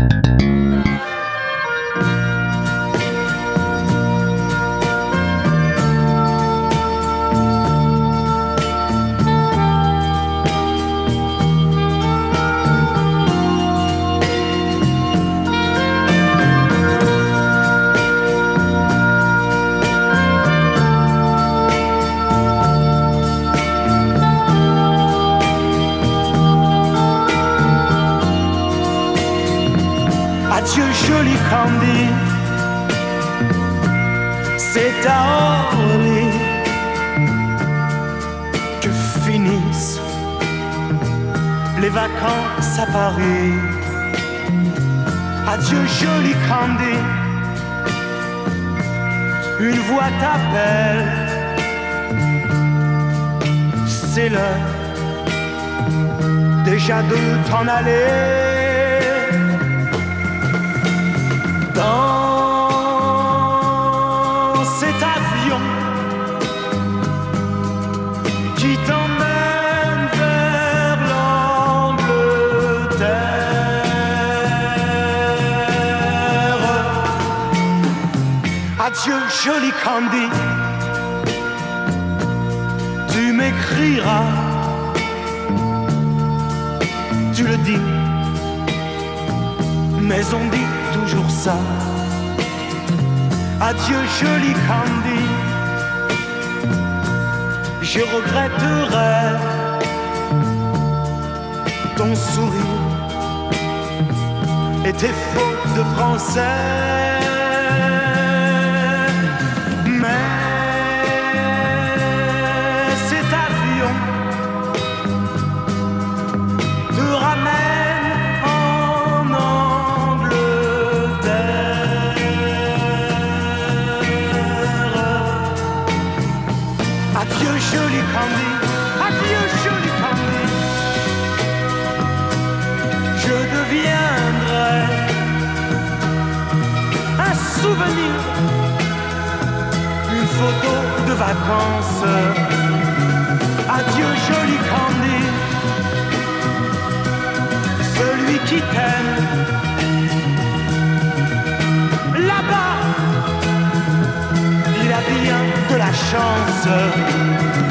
Adieu joli Candy, c'est à Orly que finissent les vacances à Paris. Adieu joli Candy, une voix t'appelle, c'est l'heure déjà de t'en aller. Dans cet avion qui t'emmène vers l'Angleterre. Adieu joli Candy, tu m'écriras, tu le dis, mais on dit toujours ça. Adieu joli Candy, je regretterai ton sourire et tes fautes de français. Mais cet avion te ramène en Angleterre. Adieu joli Candy, adieu joli Candy, je deviendrai un souvenir, une photo de vacances. Adieu joli Candy, celui qui t'aime là-bas, il a bien de la chance.